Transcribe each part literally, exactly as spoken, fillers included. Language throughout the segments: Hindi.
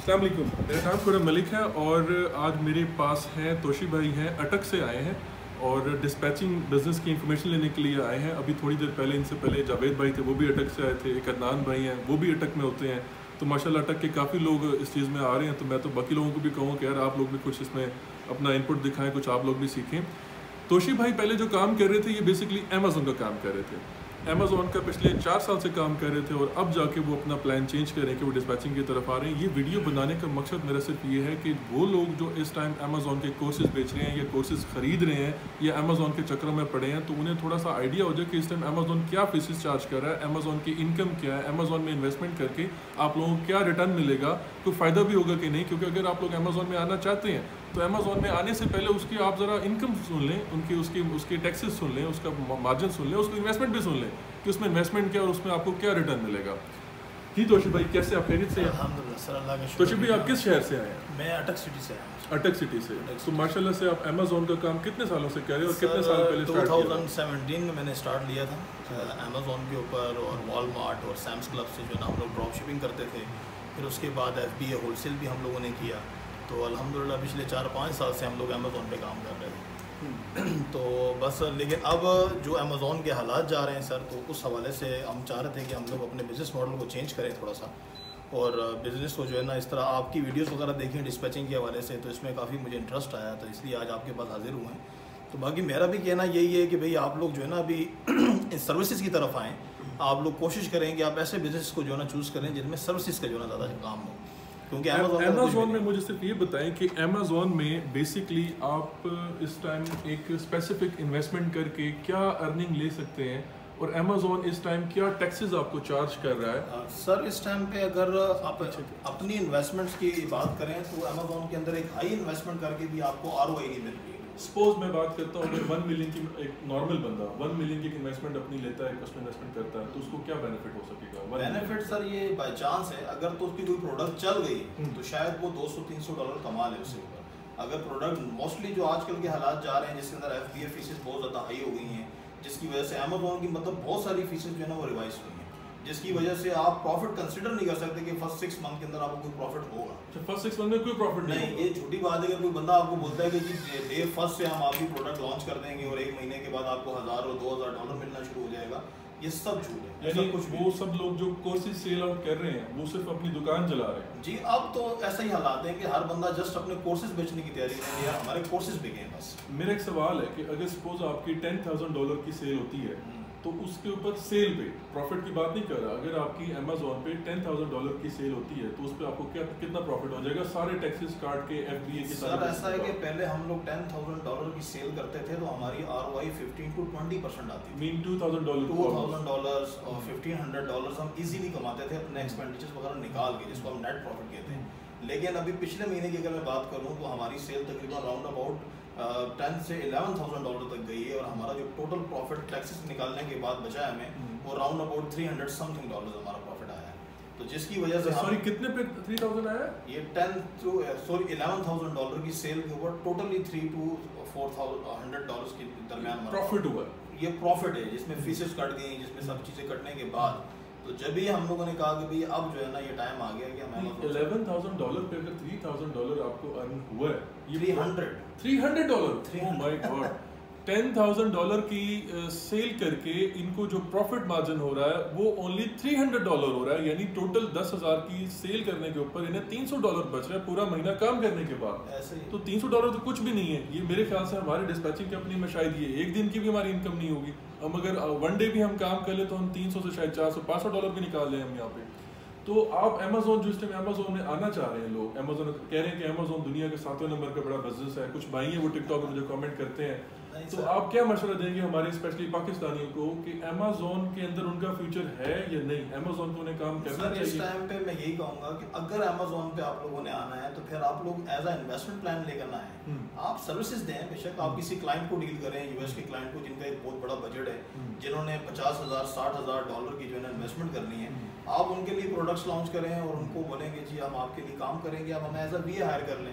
अस्सलाम वालेकुम, मेरा नाम खुरम मलिक है और आज मेरे पास हैं तोशी भाई हैं, अटक से आए हैं और डिस्पैचिंग बिज़नेस की इन्फॉर्मेशन लेने के लिए आए हैं। अभी थोड़ी देर पहले इनसे पहले जावेद भाई थे, वो भी अटक से आए थे। एक अदनान भाई हैं, वो भी अटक में होते हैं। तो माशाल्लाह अटक के काफ़ी लोग इस चीज़ में आ रहे हैं। तो मैं तो बाकी लोगों को भी कहूँ कि यार आप लोग भी कुछ इसमें अपना इनपुट दिखाएँ, कुछ आप लोग भी सीखें। तोशी भाई पहले जो काम कर रहे थे ये बेसिकली अमेज़ोन का काम कर रहे थे। अमेज़ोन का पिछले चार साल से काम कर रहे थे और अब जाके वो अपना प्लान चेंज करें कि वो डिस्पैचिंग की तरफ आ रहे हैं। ये वीडियो बनाने का मकसद मेरा सिर्फ ये है कि वो लोग जो इस टाइम अमेज़ोन के कोर्सेज बेच रहे हैं या कोर्सेज ख़रीद रहे हैं या अमेज़ोन के चक्कर में पड़े हैं, तो उन्हें थोड़ा सा आइडिया हो जाए कि इस टाइम अमेज़ोन क्या फीसेस चार्ज कर रहा है, अमेज़ोन की इनकम क्या है, अमेज़ोन में इन्वेस्टमेंट करके आप लोगों को क्या रिटर्न मिलेगा, तो फ़ायदा भी होगा कि नहीं। क्योंकि अगर आप लोग अमेज़ोन में आना चाहते हैं तो अमेज़ोन में आने से पहले उसकी आप ज़रा इनकम सुन लें, उनकी उसकी उसके टैक्सेस सुन लें, उसका मार्जिन सुन लें, उसको इन्वेस्टमेंट भी सुन लें कि उसमें इन्वेस्टमेंट क्या और उसमें आपको क्या रिटर्न मिलेगा। जी तोशी भाई, कैसे आप खैरियत से हैं? अल्हम्दुलिल्लाह सर, अल्लाह का शुक्र। तोशी भाई, आप किस शहर से आए हैं? मैं अटक सिटी से आया हूँ। अटक सिटी से। तो माशाल्लाह से आप अमेज़ोन का काम कितने सालों से कर रहे हैं और कितने साल पहले स्टार्ट किया? दो हज़ार सत्रह में मैंने स्टार्ट लिया था अमेज़ोन के ऊपर और वॉलमार्ट और सैम्स क्लब से जो ना हम लोग ड्रॉप शिपिंग करते थे। फिर उसके बाद एफ बी ए होलसेल भी हम लोगों ने किया। तो अल्हम्दुलिल्लाह पिछले चार पाँच साल से हम लोग अमेज़ोन पे काम कर रहे हैं। तो बस, लेकिन अब जो अमेज़ोन के हालात जा रहे हैं सर, तो उस हवाले से हम चाह रहे थे कि हम लोग अपने बिज़नेस मॉडल को चेंज करें थोड़ा सा और बिज़नेस को जो है ना, इस तरह आपकी वीडियोस वगैरह देखें डिस्पैचिंग के हवाले से, तो इसमें काफ़ी मुझे इंटरेस्ट आया, तो इसलिए आज आपके पास हाजिर हुए हैं। तो बाकी मेरा भी कहना यही है कि भाई आप लोग जो है ना अभी इस सर्विसेज की तरफ आएँ। आप लोग कोशिश करें कि आप ऐसे बिज़नेस को जो है ना चूज़ करें जिनमें सर्विसेज का जो है ना ज़्यादा काम हो। क्योंकि अमेज़ोन में मुझे सिर्फ ये बताएं कि अमेज़ोन में बेसिकली आप इस टाइम एक स्पेसिफिक इन्वेस्टमेंट करके क्या अर्निंग ले सकते हैं और अमेज़ोन इस टाइम क्या टैक्सेस आपको चार्ज कर रहा है? सर, इस टाइम पे अगर आप अपनी इन्वेस्टमेंट्स की बात करें तो अमेज़ोन के अंदर एक हाई इन्वेस्टमेंट करके भी आपको आर ओ आई नहीं मिल रही है। सपोज मैं बात करता हूँ, अगर वन मिलियन की एक नॉर्मल बंदा वन मिलियन की इन्वेस्टमेंट अपनी लेता है, उसमें इन्वेस्टमेंट करता है, तो उसको क्या बेनिफिट हो सकेगा? बेनिफिट सर ये बाय चांस है, अगर तो उसकी कोई प्रोडक्ट चल गई तो शायद वो दो सौ तीन सौ डॉलर कमा ले उससे ऊपर। अगर प्रोडक्ट मोस्टली जो आजकल के हालात जा रहे हैं जिसके अंदर एफ बी ए फीसेस बहुत ज़्यादा हाई हो गई हैं, जिसकी वजह से अमेज़ोन की मतलब बहुत सारी फीसेस जो है ना वो रिवाइज हुई हैं, जिसकी वजह से आप प्रॉफिट कंसीडर नहीं कर सकते कि फर्स्ट सिक्स मंथ के अंदर आपको कोई प्रॉफिट होगा। तो फर्स्ट सिक्स मंथ में कोई प्रॉफिट नहीं, नहीं, ये झूठी बात है। अगर कोई बंदा आपको बोलता है कि जी डे फर्स्ट से हम आपकी प्रोडक्ट लॉन्च कर देंगे और एक महीने के बाद आपको हज़ार और दो हज़ार डॉलर मिलना शुरू हो जाएगा, ये सब झूठ है। यानी कुछ वो सब लोग जो कोर्सेज सेल आउट कर रहे हैं वो सिर्फ अपनी दुकान चला रहे हैं। जी, अब तो ऐसा ही हालात है कि हर बंदा जस्ट अपने कोर्सेज बेचने की तैयारी कर रहा है, हमारे कोर्सेज बिके हैं बस। मेरा एक सवाल है कि अगर सपोज आपकी टेन थाउजेंड डॉलर की सेल होती है तो उसके ऊपर सेल पे प्रॉफिट की बात नहीं कर रहा, अगर आपकी अमेज़ोन पे टेन थाउजेंड डॉलर की सेल होती है तो उस पर आपको क्या कितना प्रॉफिट हो जाएगा सारे टैक्सेस काट के, एफ बी ए के साथ? सर ऐसा है कि पहले हम लोग टेन थाउजेंड डॉलर की सेल करते थे तो हमारी R O I fifteen to twenty percent आती थी। Mean two thousand dollar two thousand dollars और फिफ्टीन हंड्रेड डॉलर्स हम इजीली कमाते थे अपने एक्सपेंडिचर्स वगैरह निकाल के, जिसको हम नेट प्रॉफिट कहते हैं। लेकिन अभी पिछले महीने की अगर मैं बात करूँ तो हमारी सेल तकरीबन राउंड अबाउट टेन से इलेवन थाउजेंड डॉलर तक गई है और हमारा जो टोटल प्रॉफिट टैक्सेस निकालने के बाद बचा है हमें वो round about three hundred something dollar हमारा प्रॉफिट आया है। तो जिसकी वजह से सॉरी कितने पे थ्री थाउजेंड आया? ये ten to sorry eleven thousand dollar की सेल के ऊपर totally three to four thousand hundred dollar के दरमियान प्रॉफिट हुआ। ये प्रॉफिट है जिसमें फीसेस कट गई, जिसमें सब चीज़ें कटने के बाद। तो जब भी हम लोगों ने कहा कि भाई अब जो है ना ये टाइम आ गया कि हमें इलेवन थाउजेंड डॉलर पे अगर थ्री थाउजेंड डॉलर आपको अर्न हुआ है, ये three hundred three hundred dollar oh my god, ten thousand dollar की सेल uh, करके इनको जो प्रॉफिट मार्जिन हो रहा है वो ओनली थ्री हंड्रेड डॉलर हो रहा है। यानी टोटल दस हजार की सेल करने के ऊपर इन्हें तीन सौ डॉलर बच रहा है पूरा महीना काम करने के बाद। ऐसे ही तो तीन सौ डॉलर तो कुछ भी नहीं है। ये मेरे ख्याल से हमारे डिस्पैचिंग कंपनी में शायद ये एक दिन की भी हमारी इनकम नहीं होगी। हम अगर वन डे भी हम काम कर ले तो हम तीन सौ से शायद चार सौ पाँच सौ डॉलर भी निकाल लें हम यहाँ पे। तो आप अमेज़ोन जो इस टाइम अमेज़ोन में आना चाह रहे हैं लोग, अमेज़ोन कह रहे हैं कि अमेज़ोन दुनिया के सातवें नंबर का बड़ा बिजनेस है, कुछ भाई हैं वो टिकटॉक में मुझे कमेंट करते हैं, तो आप क्या मशवरा देंगे हमारे स्पेशली पाकिस्तानियों को कि अमेज़ोन के अंदर उनका फ्यूचर है या नहीं? अमेज़ोन को उन्हें काम करना चाहिए? इस टाइम पे मैं यही कहूँगा कि अगर अमेज़ोन पे आप लोगों ने आना है तो फिर आप लोग एज अ इन्वेस्टमेंट प्लान लेकर ना आए। आप सर्विसेज दें, बेशक आप किसी क्लाइंट को डील करें, यूएस के क्लाइंट को जिनका एक बहुत बड़ा बजट है, जिन्होंने पचास हज़ार साठ हज़ार डॉलर की जो है इन्वेस्टमेंट करनी है, आप उनके लिए प्रोडक्ट्स लॉन्च करें और उनको बोलेंगे जी हम आपके लिए काम करेंगे, आप हमें एज अ वी हायर कर लें।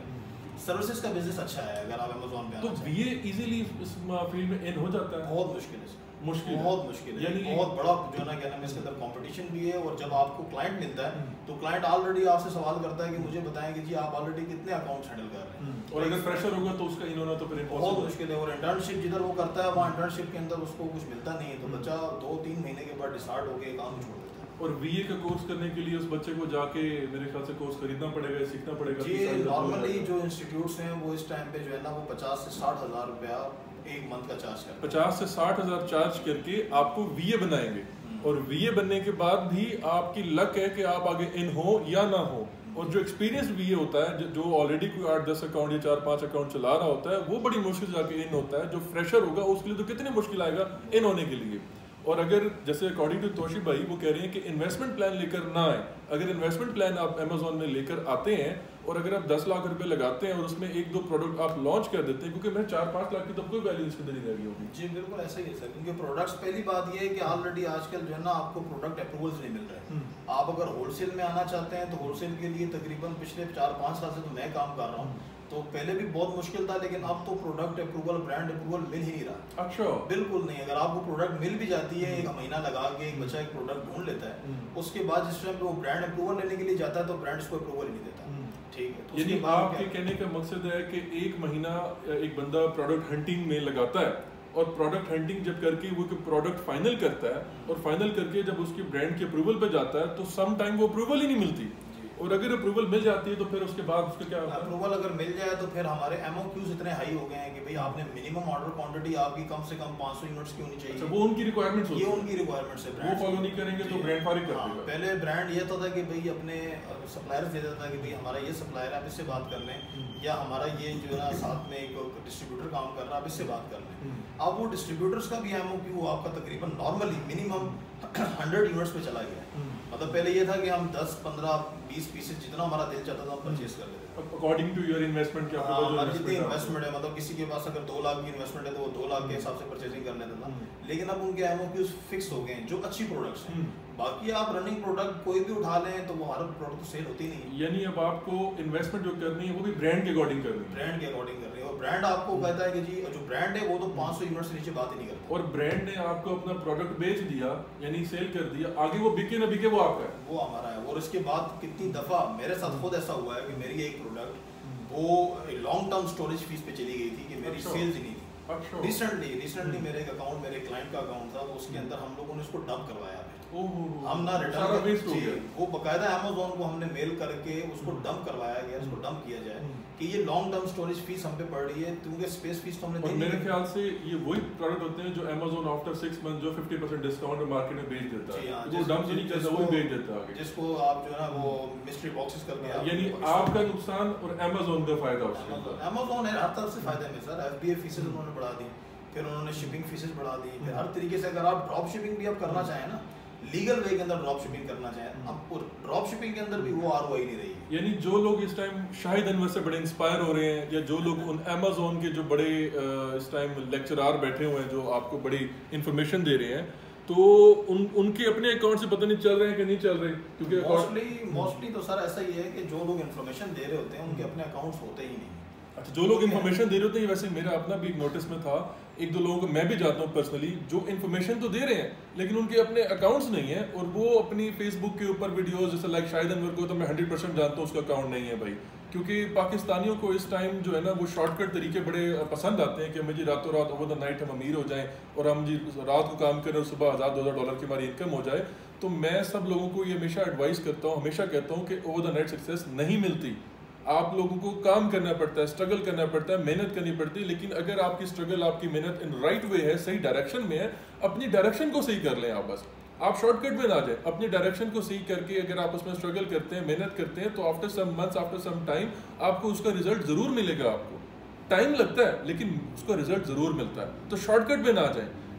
सर्विसेज का बिजनेस अच्छा है अगर आप अमेजोन पे तो ये इजीली इस फील्ड में इन हो जाता है? बहुत मुश्किल है, मुश्किल बहुत मुश्किल है, यानी बहुत बड़ा जो है ना क्या नाम है इसके अंदर कंपटीशन भी है। और जब आपको क्लाइंट मिलता है तो क्लाइंट ऑलरेडी आपसे सवाल करता है कि मुझे बताएं कि जी आप ऑलरेडी कितने अकाउंट्स हैंडल कर रहे हैं, और अगर प्रेशर होगा तो उसका इन होना तो फिर बहुत मुश्किल है। और इंटर्नशिप जिधर वो करता है वहाँ इंटर्नशिप के अंदर उसको कुछ मिलता नहीं है, तो बच्चा दो तीन महीने के बाद डिसार्ट हो गया काम छोड़ देता है। और बीए का कोर्स करने के लिए उस बच्चे को जाके मेरे ख्याल से कोर्स खरीदना पड़ेगा, सीखना पड़ेगा। जी नॉर्मली जो इंस्टीट्यूट्स हैं वो इस टाइम पे जो है ना वो पचास से साठ हज़ार रुपया एक मंथ का चार्ज करते हैं। पचास से साठ हज़ार चार्ज करके आपको वीए बनाएंगे, और वीए बनने के बाद भी आपकी लक है कि आप आगे इन हो या ना हो। और जो एक्सपीरियंस वीए होता है, जो ऑलरेडी कोई आठ दस अकाउंट या चार पांच अकाउंट चला रहा होता है, वो बड़ी मुश्किल से जाके इन होता है। जो फ्रेशर होगा उसके लिए तो कितनी मुश्किल आएगा इन होने के लिए। और अगर जैसे अकॉर्डिंग टू तोशी भाई वो कह रहे हैं कि इन्वेस्टमेंट प्लान लेकर ना आए, अगर इन्वेस्टमेंट प्लान आप अमेजोन में लेकर आते हैं और अगर आप दस लाख रुपए लगाते हैं और उसमें एक दो प्रोडक्ट आप लॉन्च कर देते हैं, क्योंकि मैं चार पाँच लाख की तो कोई वैल्यू इसके अंदर नहीं रह गई होगी। जी बिल्कुल ऐसा ही है सर, क्योंकि प्रोडक्ट्स पहली बात ये है कि ऑलरेडी आजकल जो है ना आपको प्रोडक्ट अप्रूवल्स नहीं मिल रहे हैं। आप अगर होलसेल में आना चाहते हैं तो होलसेल के लिए तकरीबन पिछले चार पाँच साल से तो मैं काम कर रहा हूँ, तो पहले भी बहुत मुश्किल था, लेकिन अब तो प्रोडक्ट अप्रूवल ब्रांड अप्रूवल मिल ही नहीं रहा। अच्छा बिल्कुल नहीं। अगर आपको प्रोडक्ट मिल भी जाती है, एक महीना लगा के एक बच्चा एक प्रोडक्ट ढूंढ लेता है, उसके बाद जिस टाइम वो ब्रांड अप्रूवल लेने के लिए जाता है तो ब्रांड उसको अप्रूवल ही नहीं देता। ठीक है, तो यानी आपके कहने का मकसद है कि एक महीना एक बंदा प्रोडक्ट हंटिंग में लगाता है, और प्रोडक्ट हंटिंग जब करके वो प्रोडक्ट फाइनल करता है, और फाइनल करके जब उसकी ब्रांड के अप्रूवल पे जाता है तो सम टाइम वो अप्रूवल ही नहीं मिलती। और अगर अप्रूवल मिल जाती है तो फिर उसके बाद उसका क्या होता है? अप्रूवल अगर मिल जाए तो फिर हमारे एमओक्यूज इतने हाई हो गए हैं कि भाई आपने मिनिमम ऑर्डर क्वांटिटी आपकी कम से कम पाँच सौ यूनिट्स की होनी चाहिए। अच्छा, वो उनकी रिक्वायरमेंट्स होती है, ये उनकी रिक्वायरमेंट्स है, वो फॉलो नहीं करेंगे तो ब्रांड फारिग कर देगा। पहले ब्रांड ये था कि भाई अपने सप्लायर्स दे देता था कि भाई हमारा ये सप्लायर है आप इससे बात कर लें, या हमारा ये जो है साथ में एक डिस्ट्रीब्यूटर काम कर रहा है आप इससे बात कर लें। अब वो डिस्ट्रीब्यूटर्स का भी एमओक्यू आपका तकरीबन नॉर्मली मिनिमम हंड्रेड यूनिट्स पे चला गया। मतलब पहले ये था कि हम दस पंद्रह बीस पीसेस जितना हमारा दिल चाहता था हम परचेज कर लेते थे अकॉर्डिंग टू योर इन्वेस्टमेंट। क्या हमारी जितनी इन्वेस्टमेंट है, मतलब किसी के पास अगर दो लाख की इन्वेस्टमेंट है तो वो दो लाख के हिसाब से परचेजिंग कर लेता था। लेकिन अब उनके एमओक्यूज फिक्स हो गए हैं जो अच्छी प्रोडक्ट्स हैं। बाकी आप रनिंग प्रोडक्ट कोई भी उठा लें तो वो हर प्रोडक्ट तो सेल होती नहीं। यानी अब आपको इन्वेस्टमेंट जो करनी है वो भी ब्रांड के अकॉर्डिंग करनी है, ब्रांड के अकॉर्डिंग करनी है। और ब्रांड आपको कहता है कि जी जो ब्रांड है वो तो पाँच सौ यूनिट से नीचे बात ही नहीं करता। और ब्रांड ने आपको अपना प्रोडक्ट बेच दिया यानी सेल कर दिया, आगे वो बिके ना बिके वो आपका है, वो हमारा है। और इसके बाद कितनी दफ़ा मेरे साथ खुद ऐसा हुआ है कि मेरी एक प्रोडक्ट वो लॉन्ग टर्म स्टोरेज फीस पे चली गई थी कि मेरी सेल्स ही नहीं थी। रिसेंटली रिसेंटली मेरे एक अकाउंट मेरे क्लाइंट का अकाउंट था, उसके अंदर हम लोगों ने उसको डंप करवाया। हम ना रिटर्न कर, वो बकायदा अमेजोन को हमने मेल करके उसको डंप करवाया गया, उसको डंप किया जाए कि ये लॉन्ग टर्म स्टोरेज फीस हम पे पड़ रही है, क्योंकि स्पेस फीस तो हमने और मेरे ख्याल से ये वही प्रोडक्ट होते हैं जो अमेजोन आफ्टर सिक्स मंथ जो फिफ्टी परसेंट डिस्काउंट मार्केट में बेच देता है, वो डंप नहीं करता, वो बेच देता है, जिसको आप जो है ना वो मिस्ट्री बॉक्सेस करके, यानी आपका नुकसान और अमेजोन का फायदा उसमें। अमेजोन है हर तरफ से फायदा है सर। एफबीए फीसेस उन्होंने बढ़ा दी, फिर उन्होंने शिपिंग फीसेस बढ़ा दी, फिर हर तरीके से अगर आप ड्रॉप शिपिंग भी आप करना चाहें ना, लीगल वे के अंदर ड्रॉप शिपिंग करना चाहें, अब ड्रॉप शिपिंग के अंदर भी वो आरओआई नहीं रही। यानी जो लोग इस टाइम शाहिद अनवर से बड़े इंस्पायर हो रहे हैं, या जो लोग उन अमेजोन के जो बड़े इस टाइम लेक्चरार बैठे हुए हैं जो आपको बड़ी इंफॉर्मेशन दे रहे हैं, तो उन उनके अपने अकाउंट से पता नहीं चल रहे हैं कि नहीं चल रहे, क्योंकि मोस्टली मोस्टली तो सर ऐसा ही है कि जो लोग इन्फॉर्मेशन दे रहे होते हैं उनके अपने अकाउंट्स होते ही नहीं। अच्छा, जो लोग इन्फॉर्मेशन दे रहे होते हैं, वैसे मेरा अपना भी एक नोटिस में था, एक दो लोगों को मैं भी जाता हूँ पर्सनली, जो इन्फॉर्मेशन तो दे रहे हैं लेकिन उनके अपने अकाउंट्स नहीं है, और वो अपनी फेसबुक के ऊपर वीडियोस जैसे लाइक शाहिद अनवर को तो मैं हंड्रेड परसेंट जानता हूँ उसका अकाउंट नहीं है भाई, क्योंकि पाकिस्तानियों को इस टाइम जो है ना वो शॉर्टकट तरीके बड़े पसंद आते हैं कि हमें जी रातों रात ओवर द नाइट हम अमीर हो जाएं और हम जी रात को काम करें और सुबह हज़ार दो हज़ार डॉलर की हमारी इनकम हो जाए। तो मैं सब लोगों को ये हमेशा एडवाइस करता हूँ, हमेशा कहता हूँ कि ओवर द नाइट सक्सेस नहीं मिलती, आप लोगों को काम करना पड़ता है, स्ट्रगल करना पड़ता है, मेहनत करनी पड़ती है, लेकिन अगर आपकी स्ट्रगल आपकी मेहनत इन राइट वे है, सही डायरेक्शन में है, अपनी डायरेक्शन को सही कर लें आप, बस आप शॉर्टकट में ना जाए, अपनी डायरेक्शन को सही करके अगर आप उसमें स्ट्रगल करते हैं, मेहनत करते हैं, तो after some months after some time आपको उसका रिजल्ट जरूर मिलेगा। आपको टाइम लगता है लेकिन उसका रिजल्ट जरूर मिलता है, तो शॉर्टकट में ना जाए।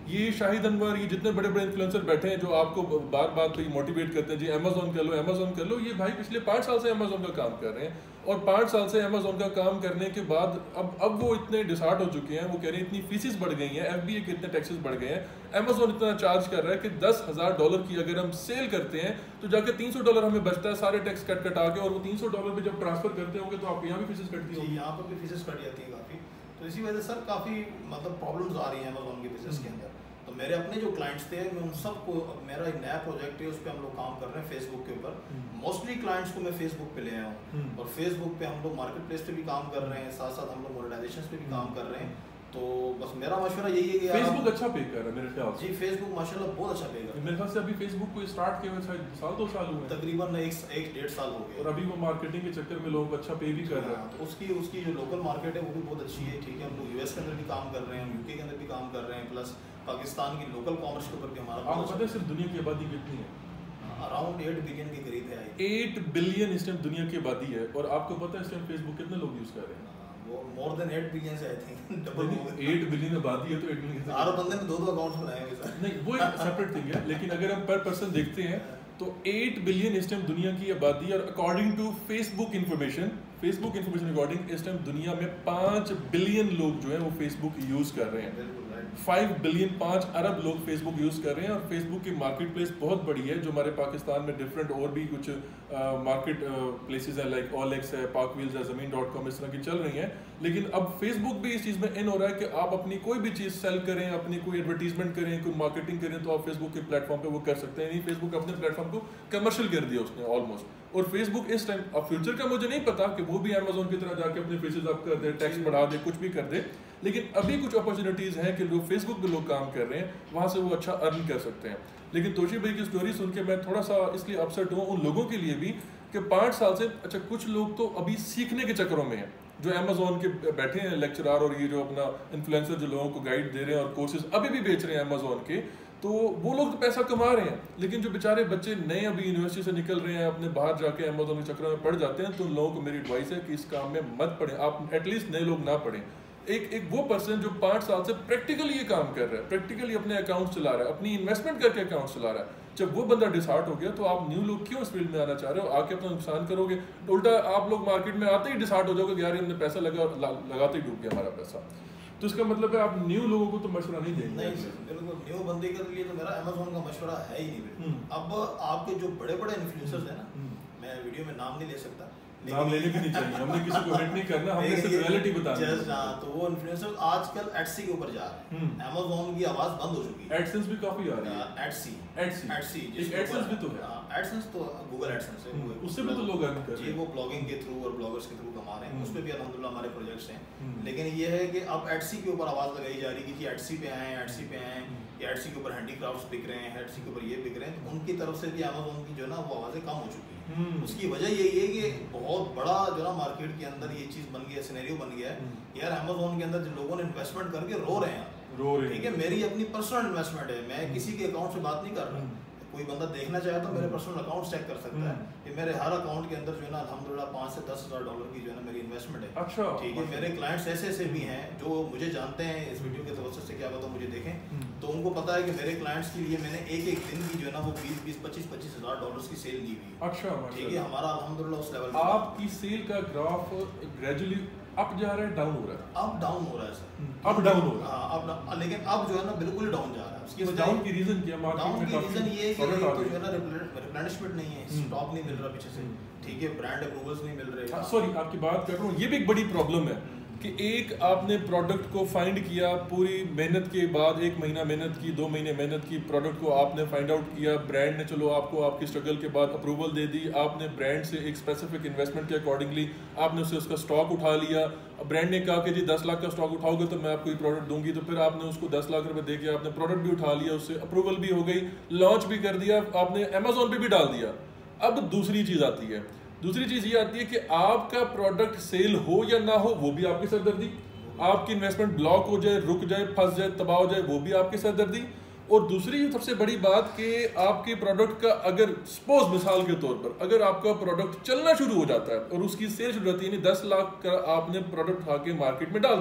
ये शाहिद अनवर, ये जितने बड़े बड़े इन्फ्लुएंसर बैठे हैं जो आपको बार बार तो मोटिवेट करते हैं जी अमेजोन कर लो अमेजोन कर लो, ये भाई पिछले पाँच साल से अमेजोन का काम कर रहे हैं और पाँच साल से अमेजोन का काम करने के बाद अब अब वो इतने डिसहार्ट हो चुके हैं, वो कह रहे हैं इतनी फीसिस बढ़ गई हैं, एफबीए के इतने टैक्सेस बढ़ गए हैं, अमेजोन इतना चार्ज कर रहा है कि दस हज़ार डॉलर की अगर हम सेल करते हैं तो जाके तीन सौ डॉलर हमें बचता है सारे टैक्स कट कटा के, और वो तीन सौ डॉलर पे जब ट्रांसफर करते होंगे तो आपको यहाँ भी फीसिस कटती होंगी। यहाँ पर भी फीसिस कट जाती है काफ़ी, तो इसी वजह से सर काफ़ी मतलब प्रॉब्लम्स आ रही हैं अमेजोन के बिजनेस के अंदर। तो मेरे अपने जो क्लाइंट्स थे मैं उन सबको, मेरा एक नया प्रोजेक्ट है उस पर हम लोग काम कर रहे हैं फेसबुक के ऊपर, मोस्टली क्लाइंट्स को मैं फेसबुक पे ले आया हूँ और फेसबुक पे हम लोग मार्केट प्लेस पे भी काम कर रहे हैं, साथ साथ हम लोग मोनेटाइजेशन पे भी काम कर रहे हैं। तो बस मेरा मशवरा यही है कि फेसबुक अच्छा पे कर रहा है मेरे ख्याल से। जी फेसबुक माशाल्लाह बहुत अच्छा पे कर रहा है। मेरे ख्याल से अभी फेसबुक को स्टार्ट किए हुए साल दो साल हुए तकरीबन एक एक डेढ़ साल हो गए और अभी वो मार्केटिंग के चक्कर में लोगों को अच्छा पे भी कर रहा है। तो उसकी उसकी जो लोकल मार्केट है वो भी बहुत अच्छी है, ठीक है। हम लोग यूएस के अंदर भी काम कर रहे हैं, यूके के अंदर भी काम कर रहे हैं, प्लस पाकिस्तान की लोकल कॉमर्स के ऊपर भी हमारा। आपको पता है सिर्फ दुनिया की आबादी कितनी है? अराउंड एट बिलियन के करीब है। एट बिलियन इस टाइम दुनिया की आबादी है और आपको पता है इस टाइम फेसबुक कितने लोग यूज कर रहे हैं? मोर देन एट बिलियन से आई थिंक डबल हो गया। एट बिलियन आबादी है तो एट बिलियन हर बंदे ने दो दो अकाउंट्स बनाए हुए सर। नहीं वो एक सेपरेट थिंग है, लेकिन अगर हम पर पर्सन देखते हैं तो एट बिलियन इस टाइम दुनिया की आबादी, और according to Facebook information Facebook information according इस टाइम दुनिया में पाँच बिलियन लोग जो है वो फेसबुक यूज कर रहे हैं। फाइव बिलियन पाँच अरब लोग फेसबुक यूज़ कर रहे हैं और फेसबुक की मार्केट प्लेस बहुत बड़ी है, जो हमारे पाकिस्तान में डिफरेंट और भी कुछ मार्केट प्लेसेस हैं लाइक ऑलेक्स है, पाक व्हील्स है, ज़मीन डॉट कॉम इस तरह की चल रही हैं। लेकिन अब फेसबुक भी इस चीज़ में इन हो रहा है कि आप अपनी कोई भी चीज़ सेल करें, अपनी कोई एडवर्टीजमेंट करें, कोई मार्केटिंग करें तो आप फेसबुक के प्लेटफॉर्म पे वो कर सकते हैं। फेसबुक अपने प्लेटफॉर्म को कमर्शियल कर दिया उसने ऑलमोस्ट, और फेसबुक इस टाइम, अब फ्यूचर का मुझे नहीं पता कि वो भी अमेजोन की तरह जाके अपने फीसेस अप कर दे, टैक्स बढ़ा दे, कुछ भी कर दे, लेकिन अभी कुछ अपॉर्चुनिटीज़ हैं कि लोग फेसबुक पे लोग काम कर रहे हैं, वहाँ से वो अच्छा अर्न कर सकते हैं। लेकिन तोशी भाई की स्टोरी सुन के मैं थोड़ा सा इसलिए अपसेट हुआ उन लोगों के लिए भी कि पाँच साल से, अच्छा कुछ लोग तो अभी सीखने के चक्करों में हैं, जो अमेजोन के बैठे हैं लेक्चरार और ये जो अपना इन्फ्लुएंसर जो लोगों को गाइड दे रहे हैं और कोर्सेज अभी भी बेच रहे हैं अमेजोन के, तो वो लोग तो पैसा कमा रहे हैं। लेकिन जो बेचारे बच्चे नए अभी यूनिवर्सिटी से निकल रहे हैं, अपने बाहर जाके अमेजोन के चक्कर में पड़ जाते हैं, तो उन लोगों को मेरी एडवाइस है कि इस काम में मत पड़े, आप एटलीस्ट नए लोग ना पढ़ें। एक एक वो पर्सन जो पाँच साल से प्रैक्टिकली ये काम कर रहा है, प्रैक्टिकली अपने अकाउंट चला रहा है, अपनी इन्वेस्टमेंट करके अकाउंट चला रहा है, जब वो बंदा डिसहार्ट हो गया तो आप न्यू लोग क्यों इस फील्ड में आना चाह रहे हो? आके अपना नुकसान करोगे, उल्टा आप लोग मार्केट में आते ही डिसहार्ट हो जाओगे, यार हमने पैसा लगा और लगाते ही डूब गया हमारा पैसा। तो इसका मतलब है आप न्यू लोगों को तो मशवरा नहीं देंगे। नहीं बिल्कुल, न्यू बंदे के लिए तो मेरा अमेजोन का मशवरा है ही नहीं। अब आपके जो बड़े बड़े इन्फ्लुएंसर्स हैं ना, मैं वीडियो में नाम नहीं ले सकता, नाम लेने भी नहीं चाहिए, हमने किसी को हिट नहीं करना, हमने सिर्फ रियलिटी बतानी है। हाँ, तो वो इन्फ्लुएंसर आजकल एडसी के ऊपर जा रहे हैं, अमेज़न की आवाज बंद हो चुकी है। एडसेंस भी काफी आ रही है। एडसी एडसी एडसी एक एडसेंस भी तो है। एडसेंस तो गूगल एडसेंस है, उससे भी तो लोग अर्न कर रहे हैं। जी वो ब्लॉगिंग के थ्रू और ब्लॉगर्स के थ्रू कमा रहे हैं, उसमें भी अल्हम्दुलिल्लाह हमारे प्रोजेक्ट्स हैं। लेकिन ये है कि अब एडसी के ऊपर आवाज लगाई जा रही है कि एडसी पे आए, एडसी पे आए, या एडसी के ऊपर हैंडीक्राफ्ट्स बिक रहे हैं, एडसी के ऊपर ये बिक रहे हैं, तो उनकी तरफ से भी अमेज़न की जो है ना वो आवाज़ें कम हो चुकी है। उसकी वजह यही है कि बहुत बड़ा जो ना मार्केट के अंदर ये चीज़ बन गया, सिनेरियो बन गया है यार, अमेज़न के अंदर जो लोगों ने इन्वेस्टमेंट करके रो रहे हैं, रो रहे हैं, ठीक है। मेरी अपनी पर्सनल इन्वेस्टमेंट है, मैं किसी के अकाउंट से बात नहीं कर रहा, कोई बंदा देखना चाहे तो मेरे पर्सनल अकाउंट चेक कर सकता है कि मेरे हर अकाउंट के अंदर जो है ना अल्हम्दुलिल्लाह पाँच से दस हज़ार डॉलर की जो है ना मेरी इन्वेस्टमेंट है। अच्छा, ठीक है। मेरे क्लाइंट्स ऐसे ऐसे भी हैं जो मुझे जानते हैं, इस वीडियो के तवज्जो से क्या पता मुझे देखें, तो उनको पता है कि मेरे क्लाइंट्स के लिए मैंने एक एक दिन की जो है ना वो बीस बीस पच्चीस पच्चीस हज़ार डॉलर की सेल ली हुई है। अच्छा, ठीक है। हमारा अल्हम्दुलिल्लाह उस लेवल आपकी सेल का ग्राफ ग्रेजुअली अप जा रहा है, डाउन हो रहा है? अप डाउन हो रहा है सर, अप डाउन हो रहा है। हाँ अब, लेकिन अब जो है ना बिल्कुल डाउन जा रहा है। उसकी डाउन की रीजन क्या? डाउन की रीजन ये है कि तो जो है ना रिप्लेनिशमेंट नहीं है, स्टॉक नहीं मिल रहा पीछे से, ठीक है, ब्रांड अप्रूवल्स नहीं मिल रहे। सॉरी आपकी बात कर रहा हूँ, ये भी एक बड़ी प्रॉब्लम है कि एक आपने प्रोडक्ट को फाइंड किया, पूरी मेहनत के बाद, एक महीना मेहनत की, दो महीने मेहनत की, प्रोडक्ट को आपने फाइंड आउट किया, ब्रांड ने चलो आपको आपकी स्ट्रगल के बाद अप्रूवल दे दी, आपने ब्रांड से एक स्पेसिफिक इन्वेस्टमेंट के अकॉर्डिंगली आपने उससे उसका स्टॉक उठा लिया, ब्रांड ने कहा कि जी दस लाख का स्टॉक उठाओगे तो मैं आपको ये प्रोडक्ट दूंगी, तो फिर आपने उसको दस लाख रुपए दे के आपने प्रोडक्ट भी उठा लिया, उससे अप्रूवल भी हो गई, लॉन्च भी कर दिया, आपने अमेजोन पे भी डाल दिया। अब दूसरी चीज़ आती है, दूसरी चीज़ ये आती है कि आपका प्रोडक्ट सेल हो या ना हो वो भी आपकी सरदर्दी, आपकी इन्वेस्टमेंट ब्लॉक हो जाए, रुक जाए, फंस जाए, तबाह हो जाए, वो भी आपकी सरदर्दी। और दूसरी सबसे बड़ी बात कि आपके प्रोडक्ट का अगर सपोज मिसाल के तौर पर अगर आपका प्रोडक्ट चलना शुरू हो जाता है और उसकी सेल शुरू होती है, यानी दस लाख का आपने प्रोडक्ट उठा के मार्केट में डाल दिया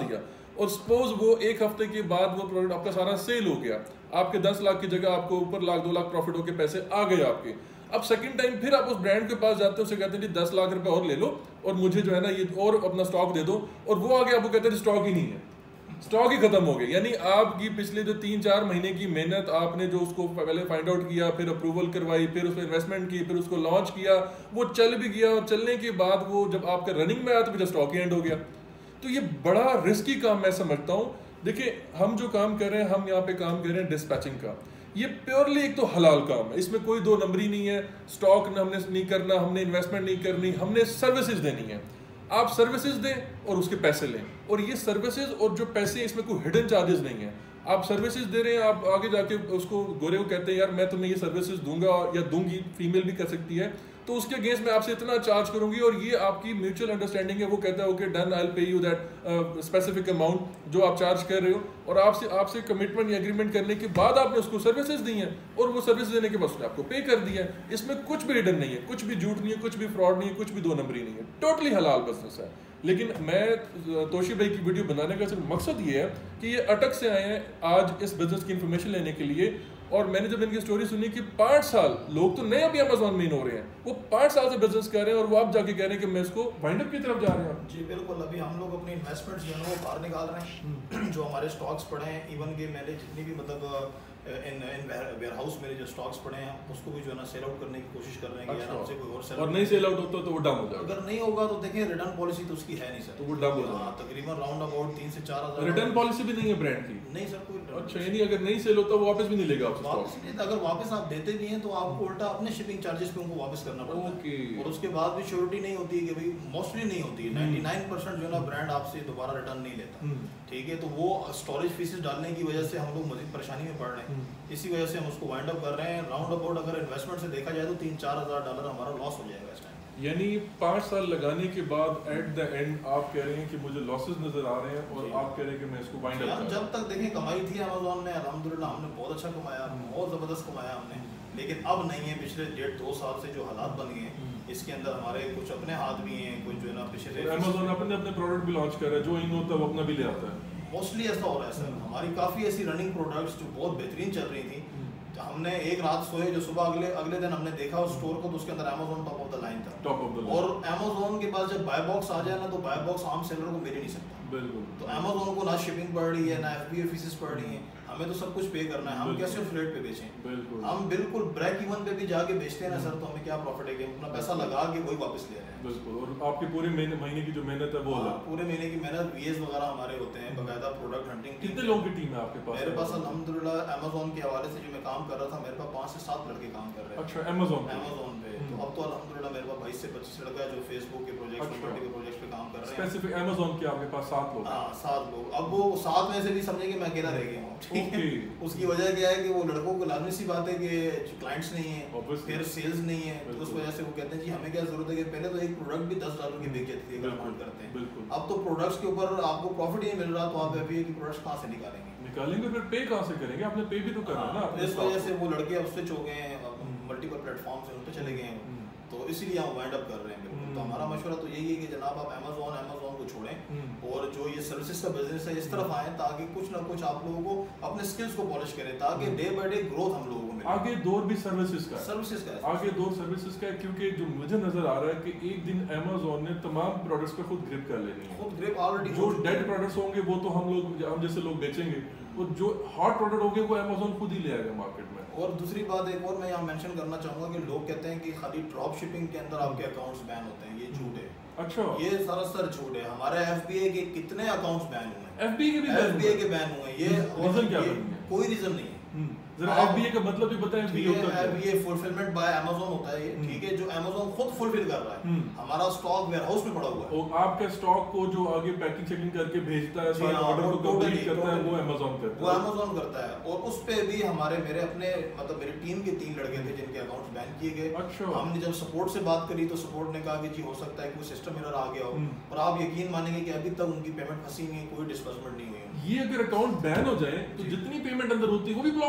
और सपोज वो एक हफ्ते के बाद वो प्रोडक्ट आपका सारा सेल हो गया, आपके दस लाख की जगह आपको ऊपर लाख दो लाख प्रॉफिट होके पैसे आ गए आपके। अब सेकंड टाइम फिर आप उस ब्रांड के पास जाते हो, उसे कहते हैं जी दस लाख रुपए और ले लो और मुझे जो है ना ये और अपना स्टॉक दे दो, और वो आगे आपको कहते हैं स्टॉक ही नहीं है, स्टॉक ही खत्म हो गया। यानी आपकी पिछले जो तीन चार महीने की मेहनत आपने जो उसको पहले फाइंड आउट किया, फिर अप्रूवल करवाई, फिर उस पर इन्वेस्टमेंट की, फिर उसको लॉन्च किया, वो चल भी गया और चलने के बाद वो जब आपका रनिंग में आया तो फिर स्टॉक ही एंड हो गया। तो ये बड़ा रिस्की काम मैं समझता हूँ। देखिए हम जो काम कर रहे हैं, हम यहाँ पे काम कर रहे हैं डिस्पैचिंग का, ये प्योरली एक तो हलाल काम है, इसमें कोई दो नंबरी नहीं है। स्टॉक हमने नहीं करना, हमने इन्वेस्टमेंट नहीं करनी, हमने सर्विसेज देनी है। आप सर्विसेज दें और उसके पैसे लें, और ये सर्विसेज और जो पैसे इसमें कोई हिडन चार्जेस नहीं है। आप सर्विसेज दे रहे हैं, आप आगे जाके उसको गोरे को कहते हैं यार मैं तुम्हें ये सर्विसेज दूंगा या दूंगी, फीमेल भी कर सकती है, तो उसके अगेंस्ट मैं आपसे इतना चार्ज करूंगी और ये आपकी म्यूचुअल अंडरस्टैंडिंग है। वो कहता है okay done, I will pay you that specific amount जो आप चार्ज कर रहे हो, और आपसे आपसे कमिटमेंट या एग्रीमेंट करने के बाद आपने उसको सर्विसेज दी हैं और वो सर्विस देने के बाद उसने आपको पे कर दिया है। इसमें कुछ भी हिडन नहीं है, कुछ भी झूठ नहीं है, कुछ भी फ्रॉड नहीं है, कुछ भी दो नंबरी नहीं है, टोटली हलाल बिजनेस है। लेकिन मैं तोशी भाई की वीडियो बनाने का सिर्फ मकसद ये है कि ये अटक से आए हैं आज इस बिजनेस की इन्फॉर्मेशन लेने के लिए। और मैंने जब इनकी स्टोरी सुनी कि पाँच साल लोग तो नए अभी अमेज़न में इन हो रहे हैं, वो पाँच साल से बिजनेस कर रहे हैं और वो आप जाके कह रहे हैं कि मैं इसको वाइंड अप की तरफ जा रहे हैं। जी बिल्कुल, अभी हम लोग अपनी इन्वेस्टमेंट्स जो है वो बाहर निकाल रहे हैं। जो हमारे स्टॉक्स पड़े हैं, इवन के मैंने जितनी भी मतलब इन इन वेयर हाउस मेरे जो स्टॉक्स पड़े हैं उसको भी जो है ना सेल आउट करने की कोशिश कर रहे हैं कि यार हमसे कोई और सेल और नहीं सेल आउट होता तो वो डम हो जाएगा। अगर नहीं होगा तो देखिए रिटर्न पॉलिसी तो उसकी है नहीं सर, तो वो डम हो जाएगा। हाँ, तकरीबन राउंड अबाउट तीन से चार हजार रिटर्न पॉलिसी भी नहीं है ब्रांड की? नहीं सर, कोई अच्छा, यानी अगर नहीं सेल होता वो वापस भी नहीं लेगा आपसे वापस नहीं, अगर वापस आप देते भी हैं तो आपको उल्टा अपने शिपिंग चार्जेस पे उनको वापस करना पड़ता है। और उसके बाद भी श्योरिटी नहीं होती है कि भाई मोस्टली नहीं होती है, नाइन्टी नाइन परसेंट जो है ना ब्रांड आपसे दोबारा रिटर्न नहीं लेता। ठीक है, तो वो स्टोरेज फीसेस डालने की वजह से हम लोग मजीद परेशानी में पड़ रहे हैं। इसी वजह से हम उसको वाइंड अप कर रहे हैं। राउंड अबाउट अगर इन्वेस्टमेंट से देखा जाए तो तीन चार हजार डॉलर हमारा लॉस हो जाएगा इस टाइम। यानी पाँच साल लगाने के बाद एट द एंड आप कह रहे हैं कि मुझे लॉसेस नजर आ रहे हैं और आप कह रहे हैं कि मैं इसको वाइंड अप। जब तक देखें कमाई थी अमेज़न में, अल्हम्दुलिल्लाह हमने बहुत अच्छा कमाया, बहुत ज़बरदस्त कमाया हमने, लेकिन अब नहीं है। पिछले डेढ़ दो साल से जो हालात बन गए हैं इसके अंदर हमारे कुछ अपने हाथ भी हैं, कुछ जो है ना पिछले अमेज़न अपने अपने प्रोडक्ट भी लॉन्च कर रहा है, जो इन होता है वो अपना भी ले आता है। मोस्टली ऐसा हो रहा है सर। हमारी काफ़ी ऐसी रनिंग प्रोडक्ट्स जो बहुत बेहतरीन चल रही थी, हमने एक रात सोए, जो सुबह अगले अगले दिन हमने देखा उस स्टोर को तो उसके अंदर Amazon top of the line था। Top of the line. और अमेज़न के पास जब बाय बॉक्स आ जाए ना तो बाय बॉक्स आम सेलर को मिल ही नहीं सकता। बिल्कुल। तो अमेज़न को ना शिपिंग पड़ रही है, ना एफबीए फीसेस पड़ रही हैं, हमें तो सब कुछ पे करना है। हम कैसे उस रेट पे बेचें? बिल्कुल। हम बिल्कुल ब्रेक इवन पे भी जाके बेचते हैं ना सर, तो हमें क्या प्रॉफिट है कि अपना पैसा लगा के वही वापस ले रहे हैं। बिल्कुल। और आपके पूरे महीने महीने की जो मेहनत है वो अलग। पूरे महीने की मेहनत, वीएस वगैरह हमारे होते हैं, बाकायदा प्रोडक्ट हंटिंग। कितने लोगों की टीम है आपके पास? मेरे पास अल्हम्दुलिल्लाह अमेज़न के हवाले से जो मैं काम कर रहा था, मेरे पास पाँच से सात लड़के काम कर रहे हैं। अच्छा, अमेज़न अमेज़न पे। तो अब तो अल्हम्दुलिल्लाह मेरे पास बाईस से पच्चीस लड़का है जो फेसबुक के प्रोजेक्ट्स, प्रॉपर्टी के प्रोजेक्ट्स पे काम कर रहे हैं। स्पेसिफिक अमेज़न के आपके पास सात लोग? हाँ, सात लोग। अब वो सात में से भी समझे कि मैं अकेला रह गया हूँ। ठीक है, उसकी वजह क्या है कि वो लड़कों को लाजमी सी बात है कि क्लाइंट्स नहीं है, फिर सेल्स नहीं है, तो उस वजह से वो कहते हैं जी हमें क्या जरूरत है कि पहले तो एक प्रोडक्ट भी दस डॉलर की बिक जाती थी अगर करते हैं। अब तो प्रोडक्ट्स के ऊपर आपको प्रॉफिट ही मिल रहा, तो आप एफबीए की प्रोडक्ट्स कहाँ से निकालेंगे? निकालेंगे फिर पे कहाँ से करेंगे? आपने पे भी तो करना है ना। इस वजह से वो लड़के अब स्विच हो गए हैं, मल्टीपल प्लेटफॉर्म से उन पे चले गए हैं, तो इसीलिए हम वाइंड अप कर रहे हैं। बिल्कुल। तो हमारा मशवरा तो यही है कि जनाब आप अमेज़न अमेज़न को छोड़ें और जो ये सर्विसेज का बिजनेस है इस तरफ आएँ, ताकि कुछ ना कुछ आप लोगों को अपने स्किल्स को पॉलिश करें, ताकि डे बाय डे ग्रोथ हम लोगों को मिले। आगे दौर भी सर्विसेज का सर्विसेज का आगे दौर सर्विसेज का है, क्योंकि जो मुझे नजर आ रहा है कि एक दिन अमेज़न ने तमाम प्रोडक्ट्स पे खुद ग्रिप कर लेनी है। खुद ग्रिप ऑलरेडी। जो डेड प्रोडक्ट्स होंगे वो तो हम लोग हम जैसे लोग बेचेंगे, और जो हॉट प्रोडक्ट होंगे वो अमेज़न खुद ही ले आएगा मार्केट में। और दूसरी बात एक और मैं यहाँ मेंशन करना चाहूँगा कि लोग कहते हैं कि खाली ड्रॉप शिपिंग के अंदर आपके अकाउंट्स बैन होते हैं, ये झूठ है। अच्छा, ये सरासर झूठ है। हमारे एफबीए के कितने अकाउंट्स बैन हुए हैं? एफबीए के भी एफबीए के बैन हुए हैं। ये रीजन क्या है? कोई रीजन नहीं है। जरा एफबीए का मतलब भी बताएं। एफबीए फुलफिलमेंट बाय अमेज़न होता है ये, ठीक है, जो अमेज़न खुद फुलफिल कर रहा है। हमारा स्टॉक वेयर हाउस में पड़ा हुआ है। और आपके स्टॉक को जो आगे पैकिंग चेकिंग करके भेजता है, सारे ऑर्डर को कंप्लीट करता है, वो अमेज़न करता है। वो अमेज़न करता है। और उस पे भी हमारे मेरे अपने मतलब मेरी टीम के तीन लड़के थे जिनके अकाउंट्स बैन किए गए। अच्छा। हमने जब सपोर्ट से बात करी तो सपोर्ट ने कहा कि जी हो सकता है कोई सिस्टम एरर आ गया हो, और आप यकीन मानेंगे कि अभी तक उनकी पेमेंट फंसी नहीं है, कोई डिस्बर्समेंट नहीं हुई है। ये अगर अकाउंट बैन हो जाए तो जितनी पेमेंट अंदर होती है वो भी ब्लॉक हो जाती है।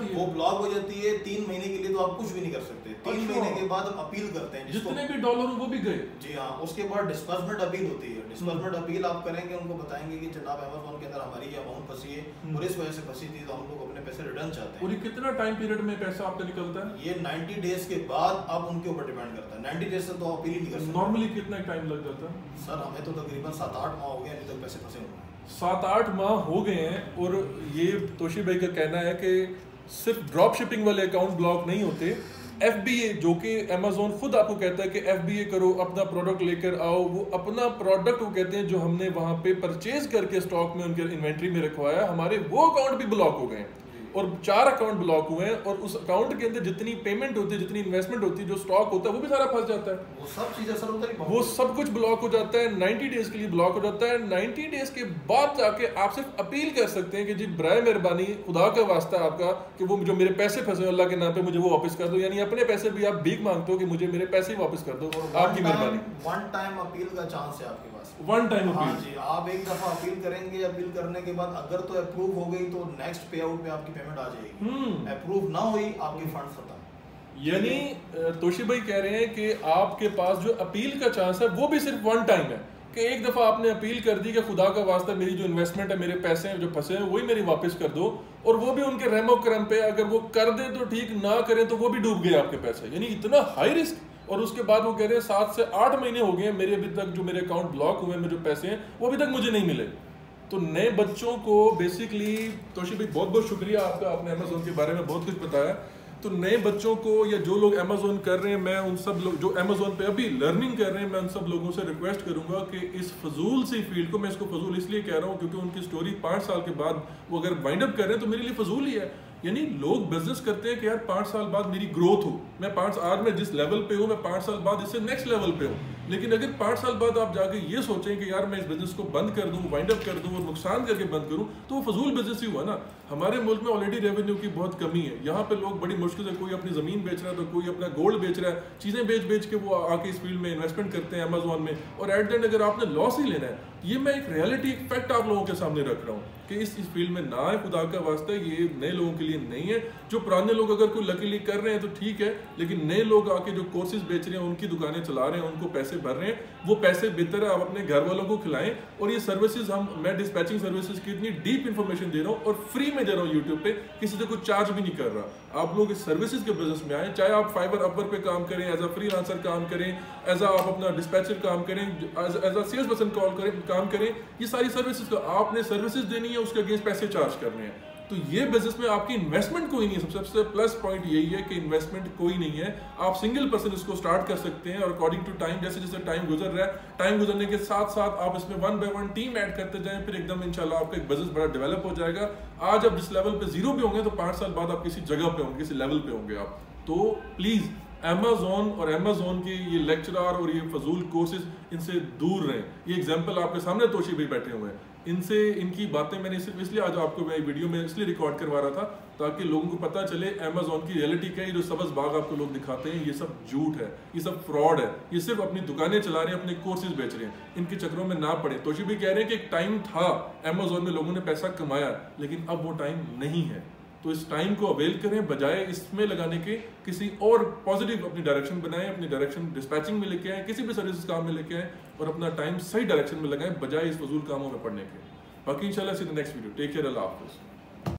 है। वो ब्लॉक हो जाती है तीन महीने के लिए, तो आप कुछ भी नहीं कर सकते। तीन अच्छा। महीने के बाद आप अपील करते हैं, जितने भी डॉलर वो भी गए। जी हाँ, उसके बाद डिस्बर्समेंट अपील होती है। डिस्बर्समेंट अपील आप करेंगे, उनको बताएंगे कि जनाब अमेज़न के अंदर हमारी ये अमाउंट फंसी है और इस वजह से फंसी थी, तो हम लोग अपने पैसे रिटर्न चाहते हैं। और ये कितना टाइम पीरियड में पैसा आपका निकलता है? ये नाइन्टी डेज के बाद आप उनके ऊपर डिपेंड करता है। नाइन्टी डेज से तो अपील ही नहीं कर सकते। नॉर्मली कितना टाइम लग जाता है? सर हमें तो तकरीबन सात आठ माह हो गए अभी तक पैसे फंसे हुए हैं। सात आठ माह हो गए हैं। और ये तोशी भाई का कहना है कि सिर्फ ड्रॉप शिपिंग वाले अकाउंट ब्लॉक नहीं होते, एफ बी ए, जो कि अमेज़न खुद आपको कहता है कि एफ बी ए करो, अपना प्रोडक्ट लेकर आओ, वो अपना प्रोडक्ट वो कहते हैं जो हमने वहाँ पे परचेज करके स्टॉक में उनके इन्वेंट्री में रखवाया, हमारे वो अकाउंट भी ब्लॉक हो गए और चार अकाउंट ब्लॉक हुए हैं। और उस अकाउंट के अंदर जितनी पेमेंट होती है, जितनी इन्वेस्टमेंट होती है, जो स्टॉक होता है, वो भी सारा फंस जाता है। वो सब चीजें सर उधर ही वो सब कुछ ब्लॉक हो जाता है। नाइन्टी डेज के लिए ब्लॉक हो जाता है। नाइन्टी डेज के बाद जाके आप सिर्फ अपील कर सकते हैं कि जी बराए मेहरबानी, खुदा का वास्ता आपका, कि वो जो मेरे पैसे फंसे अल्लाह के नाम पे मुझे वो वापस कर दो। यानी अपने पैसे भी आप भीख मांगते हो कि मुझे मेरे पैसे ही वापस कर दो, आपकी मेहरबानी। वन टाइम अपील का चांस है आपके पास। वन टाइम हाँ अपील। जी, आप एक दफा अपील करेंगे, अपील करने के बाद अगर तो अप्रूव हो गई तो नेक्स्ट पे आउट पे आपकी पेमेंट आ जाएगी। अप्रूव ना हुई आपकी फंड खत्म। यानी तोशी भाई कह रहे हैं कि आपके पास जो अपील का चांस है वो भी सिर्फ वन टाइम है, कि एक दफा आपने अपील कर दी कि खुदा का वास्ता मेरी जो इन्वेस्टमेंट है, मेरे पैसे हैं जो फंसे हैं, वही मेरी वापस कर दो। और वो भी उनके रहमो करम पे, अगर वो कर दे तो ठीक, ना करें तो वो भी डूब गए आपके पैसे। यानी इतना हाई रिस्क। और उसके बाद वो कह रहे हैं सात से आठ महीने हो गए हैं मेरे अभी तक जो मेरे अकाउंट ब्लॉक हुए हैं, जो पैसे हैं वो अभी तक मुझे नहीं मिले। तो नए बच्चों को बेसिकली, तोशी भाई बहुत बहुत शुक्रिया आपका, आपने अमेज़न के बारे में बहुत कुछ बताया। तो नए बच्चों को या जो लोग अमेज़न कर रहे हैं, मैं उन सब लोग जो अमेज़न पे अभी लर्निंग कर रहे हैं, मैं उन सब लोगों से रिक्वेस्ट करूंगा कि इस फजूल सी फील्ड को, मैं इसको फजूल इसलिए कह रहा हूँ क्योंकि उनकी स्टोरी पाँच साल के बाद वो अगर वाइंड अप कर रहे हैं तो मेरे लिए फजूल ही है। यानी लोग बिजनेस करते हैं कि यार पाँच साल बाद मेरी ग्रोथ हो, मैं पाँच आज मैं जिस लेवल पे हूँ मैं पाँच साल बाद इससे नेक्स्ट लेवल पे हूँ। लेकिन अगर पाँच साल बाद आप जाके ये सोचें कि यार मैं इस बिजनेस को बंद कर दूं, वाइंड अप कर दूं और नुकसान करके बंद करूं, तो वो फजूल बिजनेस ही हुआ ना। हमारे मुल्क में ऑलरेडी रेवेन्यू की बहुत कमी है। यहाँ पे लोग बड़ी मुश्किल से, कोई अपनी ज़मीन बेच रहा है तो कोई अपना गोल्ड बेच रहा है, चीज़ें बेच बेच के वो आके इस फील्ड में इन्वेस्टमेंट करते हैं अमेज़न में, और एट द एंड अगर आपने लॉस ही लेना है। ये मैं एक रियलिटी, एक फैक्ट आप लोगों के सामने रख रहा हूँ कि इस इस फील्ड में ना है, खुदा का वास्ता ये नए लोगों के लिए नहीं है। जो पुराने लोग अगर कोई लकीली कर रहे हैं तो ठीक है, लेकिन नए लोग आके जो कोर्सेज बेच रहे हैं, उनकी दुकानें चला रहे हैं, उनको पैसे भर रहे हैं, वो पैसे बेहतर है आप अपने घर वालों को खिलाएं। और ये सर्विसेज हम मैं डिस्पैचिंग सर्विसेज की इतनी डीप इन्फॉर्मेशन दे रहा हूँ और फ्री में दे रहा हूँ यूट्यूब पे, किसी से कुछ चार्ज भी नहीं कर रहा। आप लोग इस सर्विसेज के बिजनेस में आए, चाहे आप फाइवर अपवर्क पे काम करें, एज अ फ्रीलांसर काम करें, एज अ आप अपना डिस्पैचर काम करें, as a sales person call करें काम करें, ये सारी सर्विसेज का आपने सर्विसेज देनी है, उसके अगेंस्ट पैसे चार्ज करने हैं। तो ये बिजनेस में आपकी इन्वेस्टमेंट कोई नहीं है। सबसे प्लस पॉइंट यही है कि इन्वेस्टमेंट कोई नहीं है। आप सिंगल पर्सन इसको स्टार्ट कर सकते हैं और अकॉर्डिंग टू टाइम, जैसे जैसे टाइम गुजर रहा है, टाइम गुजरने के साथ साथ आप इसमें one by one team add करते जाएं, फिर एकदम इंशाल्लाह आपका एक बिजनेस बड़ा डेवलप हो जाएगा। आज आप जिस लेवल पे जीरो पे होंगे तो पाँच साल बाद आप किसी जगह पे होंगे, किसी लेवल पे होंगे आप। तो प्लीज अमेज़न और अमेज़न के ये लेक्चरर और ये फजूल कोर्सेज, इनसे दूर रहें। ये एग्जांपल आपके सामने तोशी भाई बैठे हुए हैं, इनसे इनकी बातें मैंने सिर्फ इसलिए आज आपको मैं वीडियो में इसलिए रिकॉर्ड करवा रहा था ताकि लोगों को पता चले अमेज़न की रियलिटी क्या है। ये जो सब्ज़ बाग आपको लोग दिखाते हैं, ये सब झूठ है, ये सब फ्रॉड है। ये सिर्फ अपनी दुकानें चला रहे हैं, अपने कोर्सेज बेच रहे हैं, इनके चक्रों में ना पड़े। तोशी भी कह रहे हैं कि एक टाइम था अमेज़न में लोगों ने पैसा कमाया, लेकिन अब वो टाइम नहीं है। तो इस टाइम को अवेल करें, बजाय इसमें लगाने के किसी और पॉजिटिव अपनी डायरेक्शन बनाएं, अपनी डायरेक्शन डिस्पैचिंग में लेके आए, किसी भी सर्विसेज काम में लेके आए और अपना टाइम सही डायरेक्शन में लगाएं, बजाय इस फजूल कामों में पड़ने के। बाकी इंशाल्लाह see the next video. Take care, अल्लाह हाफिज़।